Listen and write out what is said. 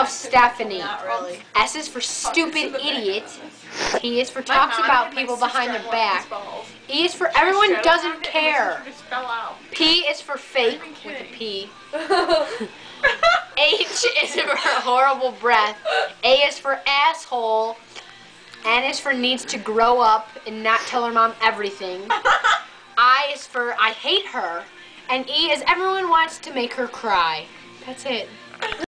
of Stephanie. Not really. S is for stupid idiot. T is for talks about people behind their back. E is for everyone doesn't care. P is for fake with a P. H is for horrible breath. A is for asshole. N is for needs to grow up and not tell her mom everything. I is for I hate her. And E is everyone wants to make her cry. That's it.